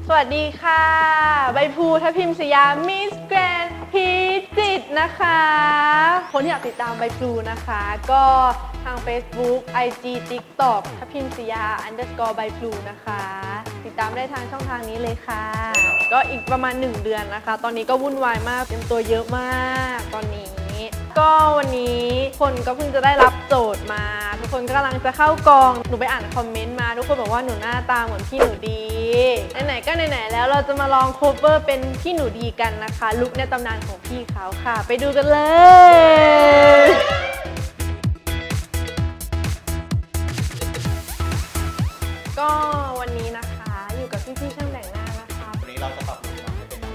สวัสดีค่ะใบพลูทัพทิมสยามมิสแกรนด์พิจิตรนะคะคนที่อยากติดตามใบพลูนะคะก็ทาง Facebook IG TikTok ทัพทิมสยาม _ ใบพลูนะคะติดตามได้ทางช่องทางนี้เลยค่ะก็อีกประมาณ1เดือนนะคะตอนนี้ก็วุ่นวายมากเตรียมตัวเยอะมากตอนนี้ก็วันนี้คนก็เพิ่งจะได้รับโจทย์มาทุกคนก็กำลังจะเข้ากองหนูไปอ่านคอมเมนต์มาทุกคนบอกว่าหนูหน้าตาเหมือนพี่หนูดีไหนๆก็ไหนๆแล้วเราจะมาลองโคเวอร์เป็นพี่หนูดีกันนะคะลุคในตำนานของพี่เขาค่ะไปดูกันเลยก็วันนี้นะคะอยู่กับพี่ๆช่างแต่งหน้านะคะวันนี้เราจะปรับลุคให้เป็น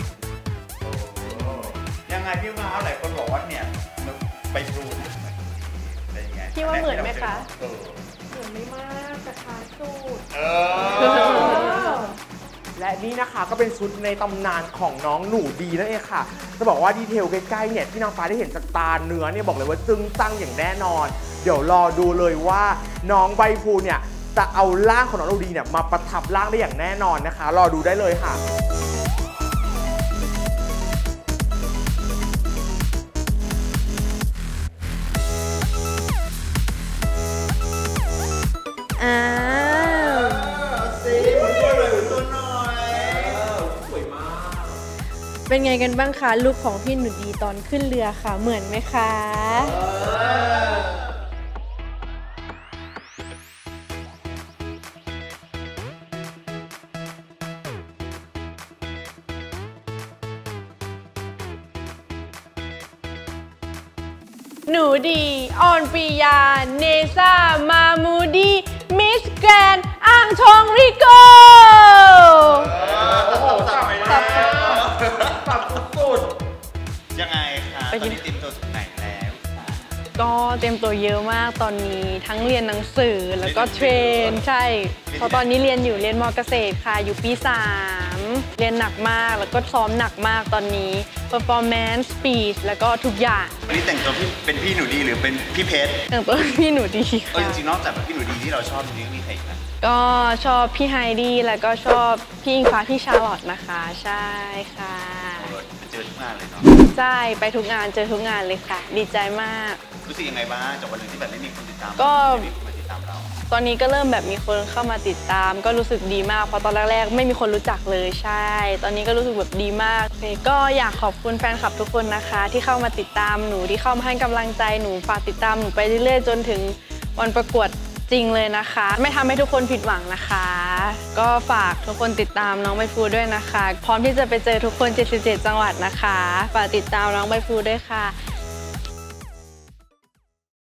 ยังไงพี่ว่าหลายคนบอกว่าเนี่ยไปดูอะไรยังไงพี่ว่าเหมือนไหมคะเหมือนไม่มากแต่คล้ายสุดและนี่นะคะก็เป็นชุดในตำนานของน้องหนูดีนั่นเองค่ะจะบอกว่าดีเทลใกล้ๆเนี่ยที่นางฟ้าได้เห็นจากตาเนื้อเนี่ยบอกเลยว่าจึ้งตั้งอย่างแน่นอนเดี๋ยวรอดูเลยว่าน้องใบพลูเนี่ยจะเอาร่างของน้องหนูดีเนี่ยมาประทับร่างได้อย่างแน่นอนนะคะรอดูได้เลยค่ะเป็นไงกันบ้างคะลุคของพี่หนูดีตอนขึ้นเรือค่ะเหมือนไหมคะหนูดีออนปรียาเนซ่ามามูดีมิสแกรนด์อ่างทองริโกยังไงคะตอนนี้เตรียมตัวถึงไหนแล้วก็เตรียมตัวเยอะมากตอนนี้ทั้งเรียนหนังสือแล้วก็เทรนใช่เพราะตอนนี้เรียนม.เกษตรค่ะอยู่ปี3เรียนหนักมากแล้วก็ซ้อมหนักมากตอนนี้ performance speech แล้วก็ทุกอย่างวันนี้แต่งตัวเป็นพี่หนูดีหรือเป็นพี่เพชรแต่งตัวพี่หนูดีค่ะจริงๆนอกจากพี่หนูดีที่เราชอบจริงๆมีใครอีกไหมก็ชอบพี่ไฮดี้แล้วก็ชอบพี่อิงฟ้าพี่ชาร์ลอตนะคะใช่ค่ะเจอทุกงานเลยเนาะใช่ไปทุกงานเจอทุกงานเลยค่ะดีใจมากรู้สึกยังไงบ้างจากวันหนึ่งที่แบบไม่มีคนติดตามก็มีคนมาติดตามเราตอนนี้ก็เริ่มแบบมีคนเข้ามาติดตามก็รู้สึกดีมากเพราะตอนแรกๆไม่มีคนรู้จักเลยใช่ตอนนี้ก็รู้สึกแบบดีมากก็อยากขอบคุณแฟนคลับทุกคนนะคะที่เข้ามาติดตามหนูที่เข้ามาให้กำลังใจหนูฝากติดตามหนูไปเรื่อยๆจนถึงวันประกวดจริงเลยนะคะไม่ทำให้ทุกคนผิดหวังนะคะก็ฝากทุกคนติดตามน้องใบพลูด้วยนะคะพร้อมที่จะไปเจอทุกคน77จังหวัดนะคะฝากติดตามน้องใบพลูด้วยค่ะ